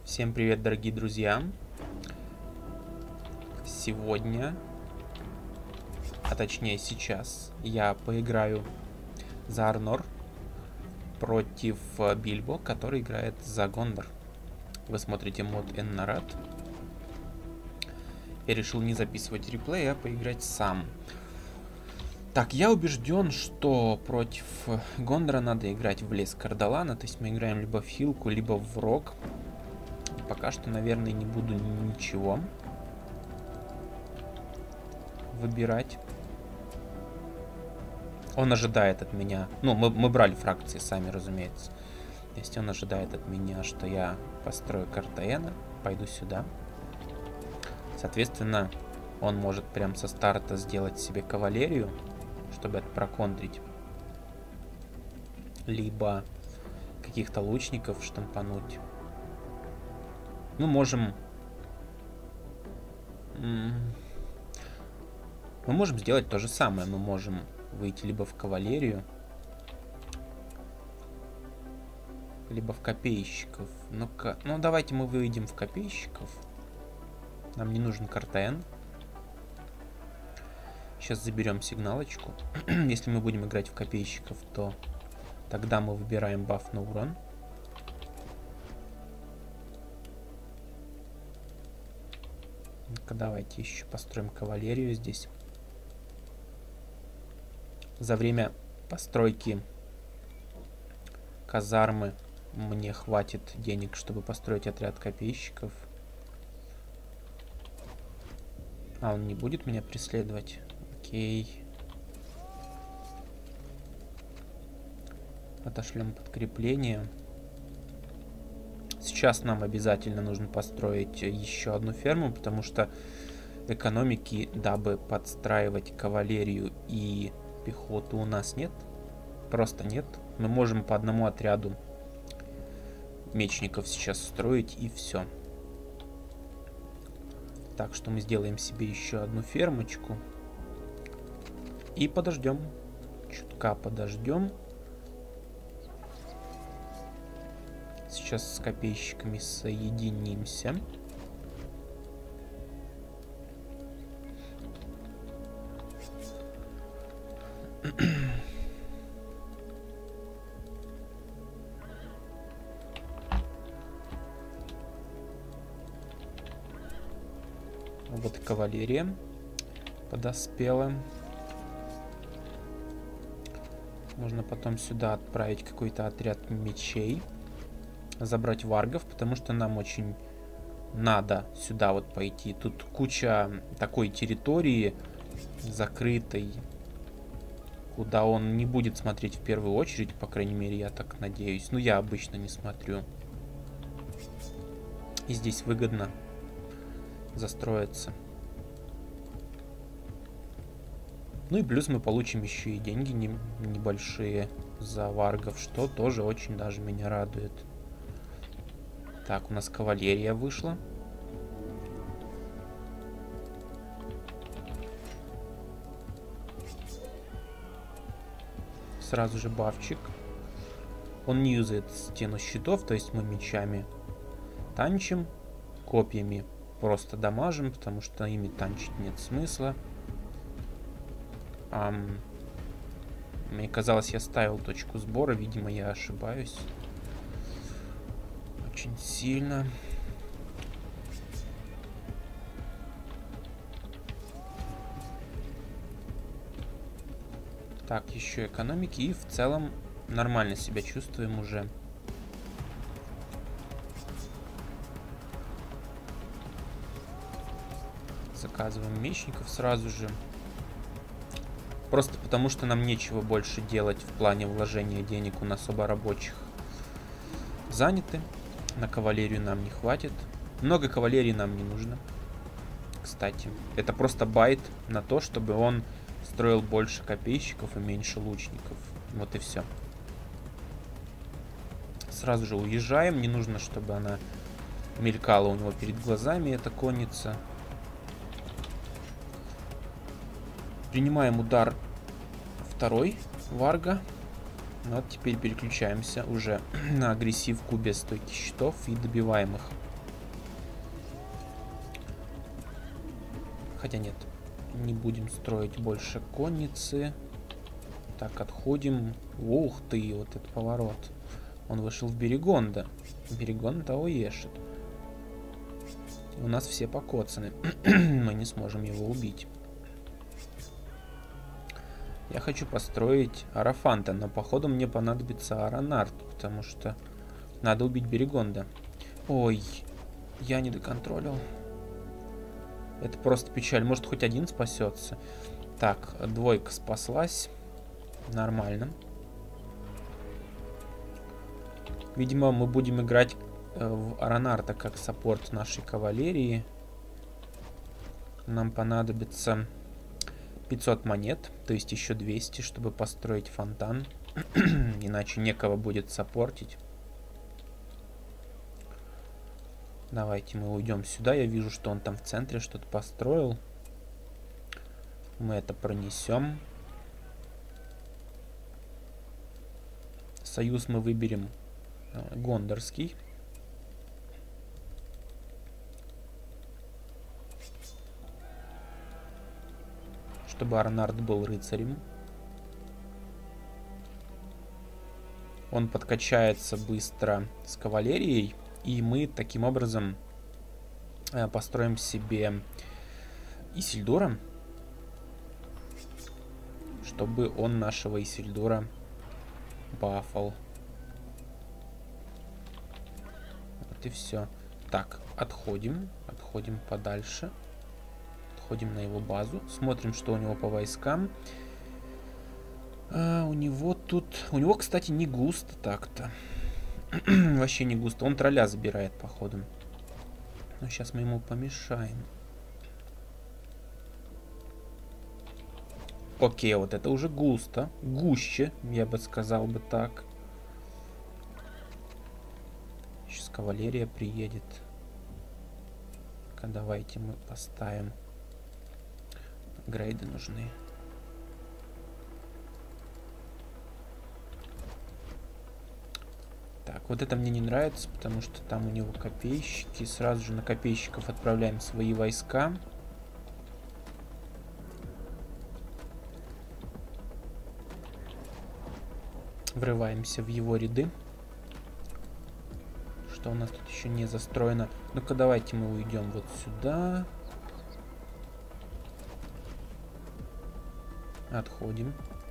Всем привет, дорогие друзья! Сегодня, а точнее сейчас, я поиграю за Арнор против Бильбо, который играет за Гондор. Вы смотрите мод Эннарат. Я решил не записывать реплей, а поиграть сам. Так, я убежден, что против Гондора надо играть в лес Кардалана. То есть мы играем либо в хилку, либо в рог. Пока что, наверное, не буду ничего выбирать. Он ожидает от меня... Ну, мы брали фракции сами, разумеется. Если он ожидает от меня, что я построю Картаэна, пойду сюда. Соответственно, он может прям со старта сделать себе кавалерию, чтобы это проконтрить. Либо каких-то лучников штампануть. Мы можем... Мы можем сделать то же самое. Мы можем выйти либо в кавалерию, либо в копейщиков. Ну-ка, ну давайте мы выйдем в копейщиков. Нам не нужен Картаэн. Сейчас заберем сигналочку. Если мы будем играть в копейщиков, то тогда мы выбираем баф на урон. Давайте еще построим кавалерию здесь. За время постройки казармы мне хватит денег, чтобы построить отряд копейщиков. А он не будет меня преследовать? Окей. Отошлем подкрепление. Сейчас нам обязательно нужно построить еще одну ферму, потому что экономики, дабы подстраивать кавалерию и пехоту, у нас нет. Просто нет. Мы можем по одному отряду мечников сейчас строить, и все. Так что мы сделаем себе еще одну фермочку. И подождем. Чутка подождем. Сейчас с копейщиками соединимся. Вот и кавалерия подоспела. Можно потом сюда отправить какой-то отряд мечей. Забрать варгов, потому что нам очень надо сюда вот пойти. Тут куча такой территории закрытой, куда он не будет смотреть в первую очередь, по крайней мере, я так надеюсь. Ну, я обычно не смотрю. И здесь выгодно застроиться. Ну и плюс мы получим еще и деньги небольшие за варгов, что тоже очень даже меня радует. Так, у нас кавалерия вышла. Сразу же бафчик. Он не юзает стену щитов, то есть мы мечами танчим, копьями просто дамажим, потому что ими танчить нет смысла. Мне казалось, я ставил точку сбора, видимо, я ошибаюсь. Очень сильно. Так, еще экономики. И в целом нормально себя чувствуем уже. Заказываем мечников сразу же. Просто потому, что нам нечего больше делать в плане вложения денег. У нас оба рабочих заняты. На кавалерию нам не хватит. Много кавалерии нам не нужно. Кстати, это просто байт на то, чтобы он строил больше копейщиков и меньше лучников. Вот и все. Сразу же уезжаем. Не нужно, чтобы она мелькала у него перед глазами, эта конница. Принимаем удар второй варга. Вот теперь переключаемся уже на агрессивку без стойки щитов и добиваем их. Хотя нет, не будем строить больше конницы. Так, отходим. Ух ты, вот этот поворот. Он вышел в Берегонда. Берегонда уешит. У нас все покоцаны. Мы не сможем его убить. Я хочу построить Арафанта, но походу мне понадобится Аронард, потому что надо убить Берегонда. Ой, я не доконтролил. Это просто печаль. Может, хоть один спасется. Так, двойка спаслась. Нормально. Видимо, мы будем играть в Аронарда как саппорт нашей кавалерии. Нам понадобится 500 монет, то есть еще 200, чтобы построить фонтан. Иначе некого будет саппортить. Давайте мы уйдем сюда. Я вижу, что он там в центре что-то построил. Мы это пронесем. Союз мы выберем гондорский. Чтобы Аронард был рыцарем. Он подкачается быстро с кавалерией. И мы таким образом построим себе Исильдура. Чтобы он нашего Исильдура бафал. Вот и все. Так, отходим. Отходим подальше. Отходим на его базу. Смотрим, что у него по войскам. У него тут... У него, кстати, не густо так-то. Вообще не густо. Он тролля забирает, походу. Но сейчас мы ему помешаем. Окей, вот это уже густо. Гуще, я бы сказал бы так. Сейчас кавалерия приедет. Давайте мы поставим. Грейды нужны. Так, вот это мне не нравится, потому что там у него копейщики. Сразу же на копейщиков отправляем свои войска. Врываемся в его ряды. Что у нас тут еще не застроено? Ну-ка, давайте мы уйдем вот сюда. Отходим.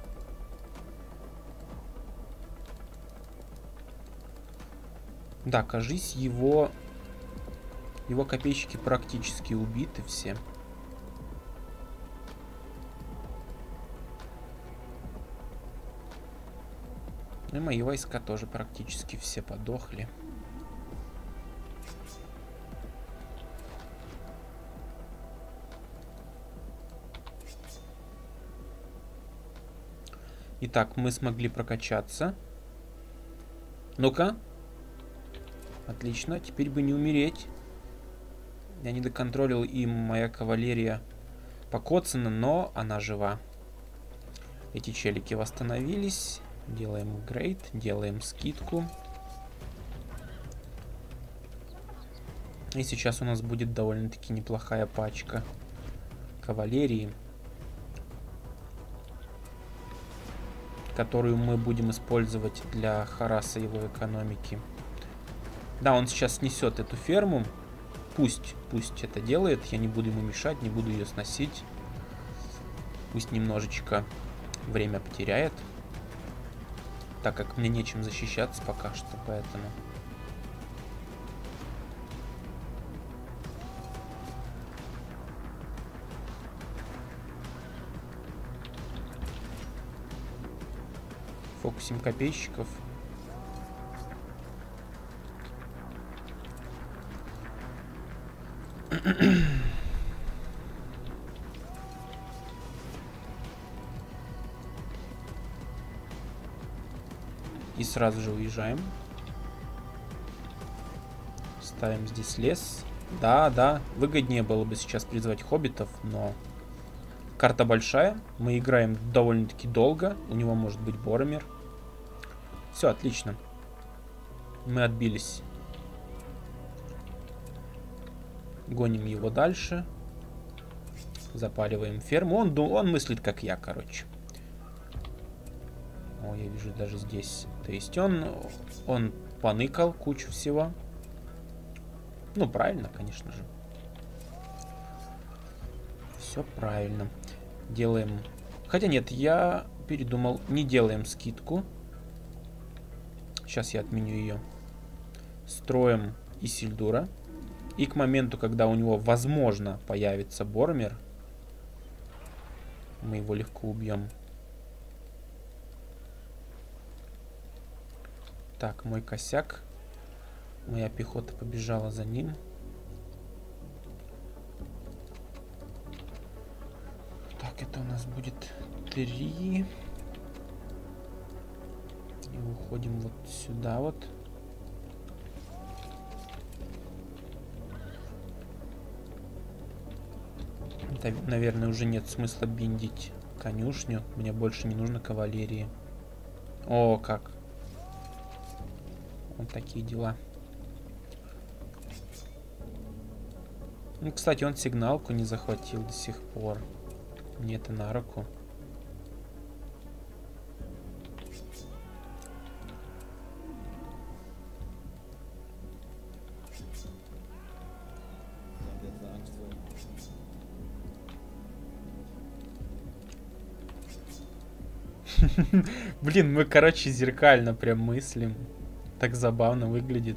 Да, кажись, его копейщики практически убиты все. И мои войска тоже практически все подохли. Итак, мы смогли прокачаться. Ну-ка. Отлично, теперь бы не умереть. Я не доконтролил, и моя кавалерия покоцана, но она жива. Эти челики восстановились. Делаем грейд, делаем скидку. И сейчас у нас будет довольно-таки неплохая пачка кавалерии, которую мы будем использовать для хараса его экономики. Да, он сейчас снесет эту ферму. Пусть это делает. Я не буду ему мешать, не буду ее сносить. Пусть немножечко время потеряет. Так как мне нечем защищаться пока что, поэтому... Фокусим копейщиков. И сразу же уезжаем. Ставим здесь лес. Да, выгоднее было бы сейчас призвать хоббитов, но карта большая. Мы играем довольно-таки долго. У него может быть Боромир. Все, отлично. Мы отбились. Гоним его дальше. Запаливаем ферму. Он мыслит, как я, короче. О, я вижу даже здесь. То есть он поныкал кучу всего. Ну, правильно, конечно же. Все правильно. Делаем... Хотя нет, я передумал. Не делаем скидку. Сейчас я отменю ее. Строим Исильдура. И к моменту, когда у него, возможно, появится Боромир, мы его легко убьем. Так, мой косяк. Моя пехота побежала за ним. Так, это у нас будет 3. И уходим вот сюда вот. Это, наверное, уже нет смысла биндить конюшню. Мне больше не нужно кавалерии. О, как. Вот такие дела. Ну, кстати, он сигналку не захватил до сих пор. Мне это на руку. Блин, мы, короче, зеркально прям мыслим. Так забавно выглядит.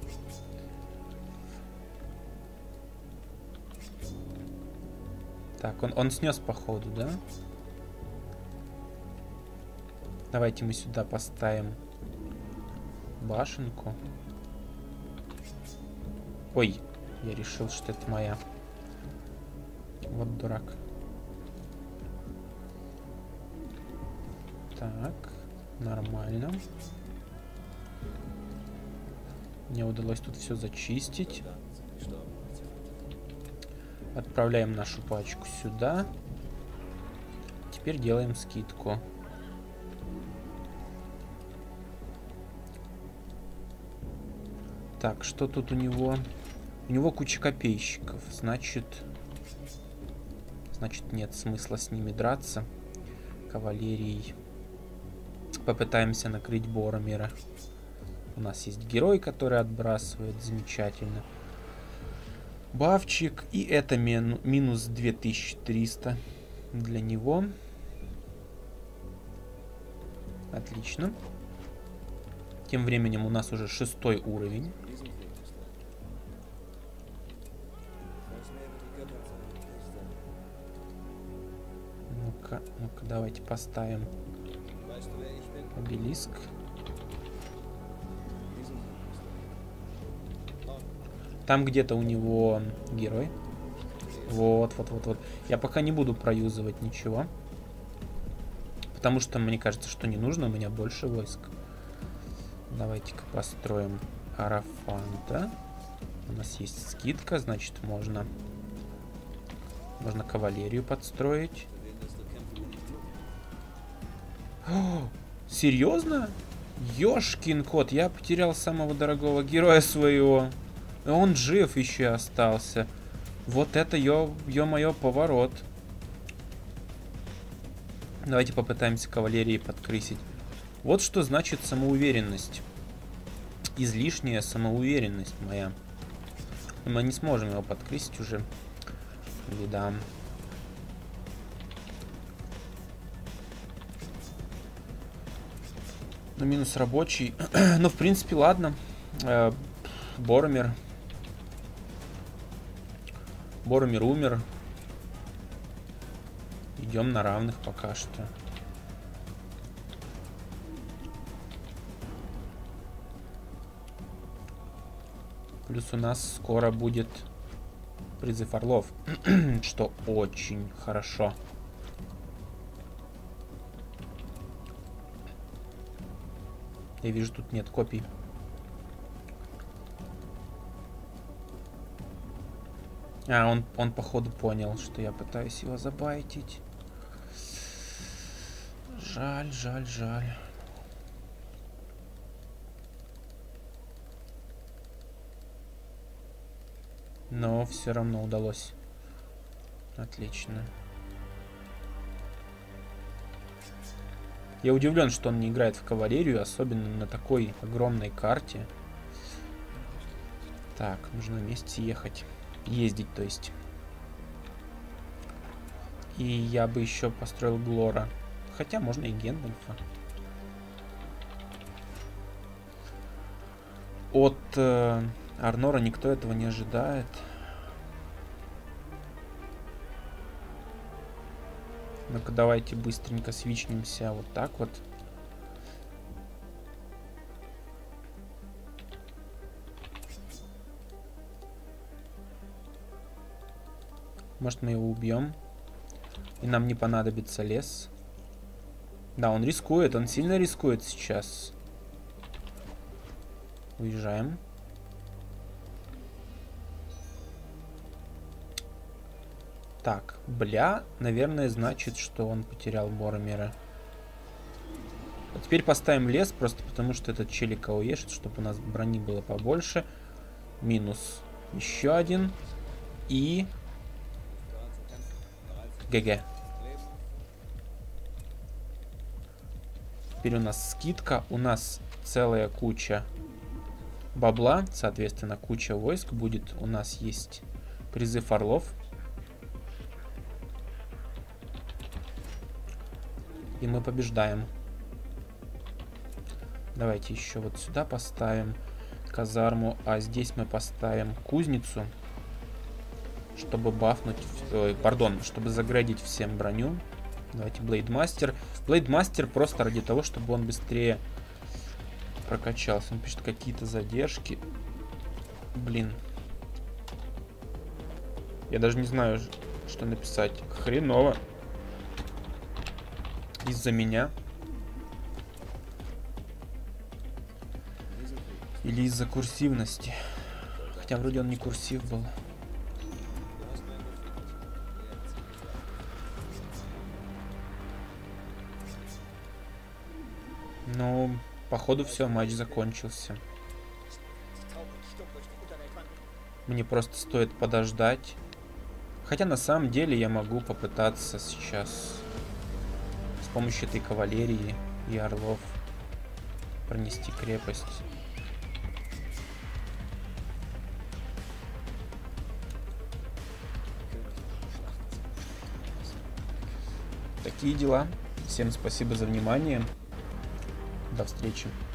Так, он снес походу, да? Давайте мы сюда поставим башенку. Ой, я решил, что это моя. Вот дурак. Так, нормально. Мне удалось тут все зачистить. Отправляем нашу пачку сюда. Теперь делаем скидку. Так, что тут у него? У него куча копейщиков. Значит нет смысла с ними драться. Кавалерией. Попытаемся накрыть Боромира. У нас есть герой, который отбрасывает. Замечательно. Бавчик. И это минус 2300 для него. Отлично. Тем временем у нас уже 6-й уровень. Ну-ка, давайте поставим обелиск. Там где-то у него герой. Вот. Я пока не буду проюзывать ничего. Потому что мне кажется, что не нужно. У меня больше войск. Давайте-ка построим Арафанта. У нас есть скидка, значит, можно кавалерию подстроить. О, серьезно? Ёшкин кот, я потерял самого дорогого героя своего. Он жив еще остался. Вот это ё-моё поворот. Давайте попытаемся кавалерией подкрысить. Вот что значит самоуверенность. Излишняя самоуверенность моя. Мы не сможем его подкрысить уже. Беда. Ну, минус рабочий. Ну, в принципе, ладно. Боромир умер. Идем на равных пока что. Плюс у нас скоро будет призыв орлов, что очень хорошо. Я вижу, тут нет копий. А, он походу понял, что я пытаюсь его забайтить. Жаль. Но все равно удалось Отлично. Я удивлен, что он не играет в кавалерию, особенно на такой огромной карте. Так, нужно вместе ехать. Ездить, то есть. И я бы еще построил Глора. Хотя можно и Гендальфа. От Арнора никто этого не ожидает. Ну-ка, давайте быстренько свичнемся вот так вот. Может, мы его убьем? И нам не понадобится лес. Да, он рискует, он сильно рискует сейчас. Уезжаем. Так, бля, наверное, значит, что он потерял Боромира. А теперь поставим лес, просто потому что этот челик ауешит, чтобы у нас брони было побольше. Минус еще один. И... ГГ. Теперь у нас скидка, у нас целая куча бабла, соответственно, куча войск будет. У нас есть призыв орлов. И мы побеждаем. Давайте еще вот сюда поставим казарму, а здесь мы поставим кузницу, чтобы бафнуть, пардон, чтобы заградить всем броню. Давайте Блейдмастер. Блейдмастер просто ради того, чтобы он быстрее прокачался. Он пишет какие-то задержки. Блин. Я даже не знаю, что написать. Хреново. Из-за меня. Или из-за курсивности. Хотя вроде он не курсив был. Ну, походу все, матч закончился. Мне просто стоит подождать. Хотя на самом деле я могу попытаться сейчас с помощью этой кавалерии и орлов пронести крепость. Такие дела. Всем спасибо за внимание. До встречи.